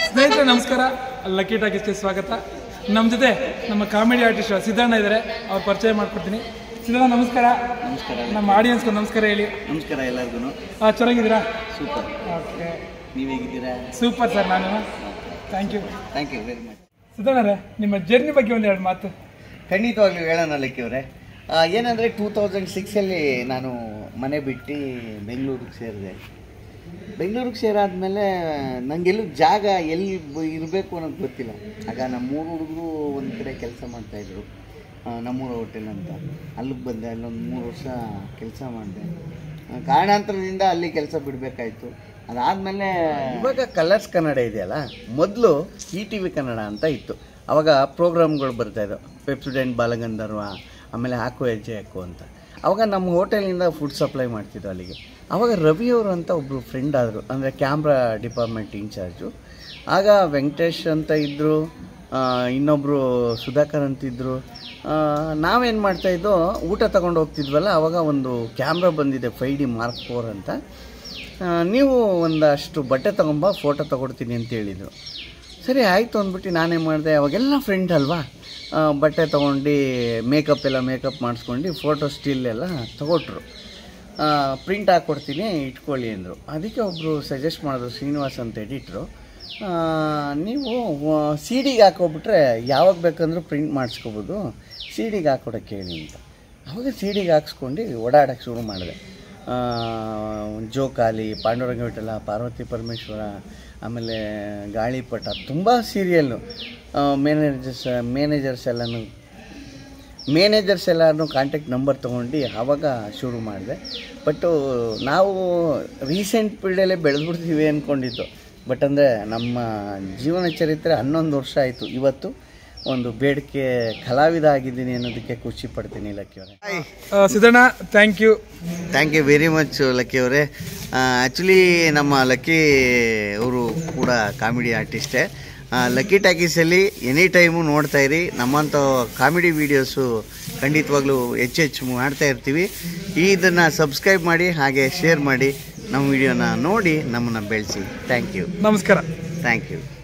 ಸ್ನೇಹಿತರೆ ನಮಸ್ಕಾರ, ಲಕ್ಕಿ ಟಾಕೀಸ್ಗೆ ಸ್ವಾಗತ. ನಮ್ಮ ಜೊತೆ ನಮ್ಮ ಕಾಮಿಡಿ ಆರ್ಟಿಸ್ಟ್ ಸಿದ್ದಣ್ಣ ಇದ್ದಾರೆ, ಅವ್ರು ಪರಿಚಯ ಮಾಡ್ಕೊಡ್ತೀನಿ. ಸಿದ್ದಣ್ಣ ನಮಸ್ಕಾರ. ನಮಸ್ಕಾರ. ನಮ್ಮ ಆಡಿಯನ್ಸ್ಗೆ ನಮಸ್ಕಾರ ಹೇಳಿ. ನಮಸ್ಕಾರ ಎಲ್ಲರಿಗೂ. ಚೆನ್ನಾಗಿದ್ದೀರಾ? ಸೂಪರ್. ಓಕೆ, ನೀವು ಹೇಗಿದ್ದೀರಾ? Super sir. ನಾನು ಥ್ಯಾಂಕ್ ಯು ವೆರಿ ಮಚ್. ಸಿದ್ದಣ್ಣರೇ, ನಿಮ್ಮ ಜರ್ನಿ ಬಗ್ಗೆ ಒಂದು ಎರಡು ಮಾತು. ಖಂಡಿತವಾಗ್ಲೂ ಹೇಳೋಣ ಲಕ್ಕಿಯವರೇ. ಏನಂದರೆ 2006ಅಲ್ಲಿ ನಾನು ಮನೆ ಬಿಟ್ಟು ಬೆಂಗಳೂರಿಗೆ ಸೇರಿದೆ. ಬೆಂಗಳೂರಿಗೆ ಸೇರಾದ್ಮೇಲೆ ನನಗೆಲ್ಲೂ ಜಾಗ ಎಲ್ಲಿ ಇರಬೇಕು ಅನ್ನೋದು ಗೊತ್ತಿಲ್ಲ. ಆಗ ನಮ್ಮ 3 ಹುಡುಗರು ಒಂದು ಕಡೆ ಕೆಲಸ ಮಾಡ್ತಾಯಿದ್ರು, ನಮ್ಮೂರ ಹೋಟೆಲ್ ಅಂತ. ಅಲ್ಲಿಗೆ ಬಂದೆ, ಅಲ್ಲೊಂದು 3 ವರ್ಷ ಕೆಲಸ ಮಾಡಿದೆ. ಕಾರಣಾಂತರದಿಂದ ಅಲ್ಲಿ ಕೆಲಸ ಬಿಡಬೇಕಾಯ್ತು. ಅದಾದಮೇಲೆ ಇವಾಗ ಕಲರ್ಸ್ ಕನ್ನಡ ಇದೆಯಲ್ಲ, ಮೊದಲು ETV ಕನ್ನಡ ಅಂತ ಇತ್ತು. ಆವಾಗ ಪ್ರೋಗ್ರಾಮ್ಗಳು ಬರ್ತಾಯಿದ್ದವು, ಪೆಪ್ಸುಡೆಂಟ್ ಬಾಲಗಂಧರ್ವ, ಆಮೇಲೆ ಹಾಕು ಹೆಜ್ಜೆ ಹಾಕು ಅಂತ. ಆವಾಗ ನಮ್ಮ ಹೋಟೆಲಿಂದ ಫುಡ್ ಸಪ್ಲೈ ಮಾಡ್ತಿದ್ದು ಅಲ್ಲಿಗೆ. ಆವಾಗ ರವಿಯವರು ಅಂತ ಒಬ್ಬರು ಫ್ರೆಂಡ್ ಆದರು, ಅಂದರೆ ಕ್ಯಾಮ್ರಾ ಡಿಪಾರ್ಟ್ಮೆಂಟ್ ಇನ್ಚಾರ್ಜು. ಆಗ ವೆಂಕಟೇಶ್ ಅಂತ ಇದ್ದರು, ಇನ್ನೊಬ್ಬರು ಸುಧಾಕರ್ ಅಂತಿದ್ದರು. ನಾವೇನು ಮಾಡ್ತಾಯಿದ್ದೋ, ಊಟ ತೊಗೊಂಡು ಹೋಗ್ತಿದ್ವಲ್ಲ, ಆವಾಗ ಒಂದು ಕ್ಯಾಮ್ರಾ ಬಂದಿದೆ 5D Mark IV ಅಂತ. ನೀವು ಒಂದಷ್ಟು ಬಟ್ಟೆ ತೊಗೊಂಬ, ಫೋಟೋ ತೊಗೊಡ್ತೀನಿ ಅಂತ ಹೇಳಿದರು. ಸರಿ ಆಯಿತು ಅಂದ್ಬಿಟ್ಟು ನಾನೇನು ಮಾಡಿದೆ, ಅವಾಗೆಲ್ಲ ಫ್ರೆಂಡ್ ಅಲ್ವಾ, ಬಟ್ಟೆ ತೊಗೊಂಡು ಮೇಕಪ್ ಮಾಡಿಸ್ಕೊಂಡು ಫೋಟೋ ಸ್ಟಿಲ್ ಎಲ್ಲ ತೊಗೊಟ್ರು. ಪ್ರಿಂಟ್ ಹಾಕ್ಕೊಡ್ತೀನಿ ಇಟ್ಕೊಳ್ಳಿ ಅಂದರು. ಅದಕ್ಕೆ ಒಬ್ಬರು ಸಜೆಸ್ಟ್ ಮಾಡಿದ್ರು, ಶ್ರೀನಿವಾಸ್ ಅಂತ ಎಡಿಟ್ರು, ನೀವು CD-ಗೆ ಹಾಕೋಬಿಟ್ರೆ ಯಾವಾಗ ಬೇಕಂದ್ರೂ ಪ್ರಿಂಟ್ ಮಾಡಿಸ್ಕೋಬೋದು, CD-ಗೆ ಹಾಕ್ಕೊಡೋಕ್ಕೆ ಹೇಳಿ ಅಂತ. ಆವಾಗ CD-ಗೆ ಹಾಕ್ಸ್ಕೊಂಡು ಓಡಾಡೋಕ್ಕೆ ಶುರು ಮಾಡಿದೆ. ಜೋಕಾಲಿ, ಪಾಂಡುರಂಗ ವಿಠಲ, ಪಾರ್ವತಿ ಪರಮೇಶ್ವರ, ಆಮೇಲೆ ಗಾಳಿಪಟ, ತುಂಬ ಸೀರಿಯಲ್ಲು. ಮ್ಯಾನೇಜರ್ಸ್ ಎಲ್ಲನೂ ಕಾಂಟ್ಯಾಕ್ಟ್ ನಂಬರ್ ತೊಗೊಂಡು ಆವಾಗ ಶುರು ಮಾಡಿದೆ. ಬಟ್ಟು ನಾವು ರೀಸೆಂಟ್ ಪೀರಿಯಡಲ್ಲೇ ಬೆಳೆದ್ಬಿಡ್ತೀವಿ ಅಂದ್ಕೊಂಡಿದ್ದು. ಬಟ್ ಅಂದರೆ ನಮ್ಮ ಜೀವನ ಚರಿತ್ರೆ 11 ವರ್ಷ ಆಯಿತು. ಇವತ್ತು ಒಂದು ಬೇಡಿಕೆ ಕಲಾವಿದ ಆಗಿದ್ದೀನಿ ಅನ್ನೋದಕ್ಕೆ ಖುಷಿ ಪಡ್ತೀನಿ ಲಕ್ಕಿಯವರೇ. Siddanna, thank you very much ಲಕ್ಕಿಯವರೇ. ಆ್ಯಕ್ಚುಲಿ ನಮ್ಮ ಲಕ್ಕಿ ಅವರು ಕೂಡ ಕಾಮಿಡಿ ಆರ್ಟಿಸ್ಟೇ. ಲಕ್ಕಿ ಟಾಕೀಸಲ್ಲಿ ಎನಿ ಟೈಮು ನೋಡ್ತಾಯಿರಿ. ನಮ್ಮಂಥ ಕಾಮಿಡಿ ವೀಡಿಯೋಸು ಖಂಡಿತವಾಗ್ಲೂ ಹೆಚ್ಚು ಮಾಡ್ತಾ ಇರ್ತೀವಿ. ಇದನ್ನು ಸಬ್ಸ್ಕ್ರೈಬ್ ಮಾಡಿ, ಹಾಗೆ ಶೇರ್ ಮಾಡಿ, ನಮ್ಮ ವಿಡಿಯೋನ ನೋಡಿ ನಮ್ಮನ್ನು ಬೆಳೆಸಿ. Thank you. ನಮಸ್ಕಾರ. Thank you.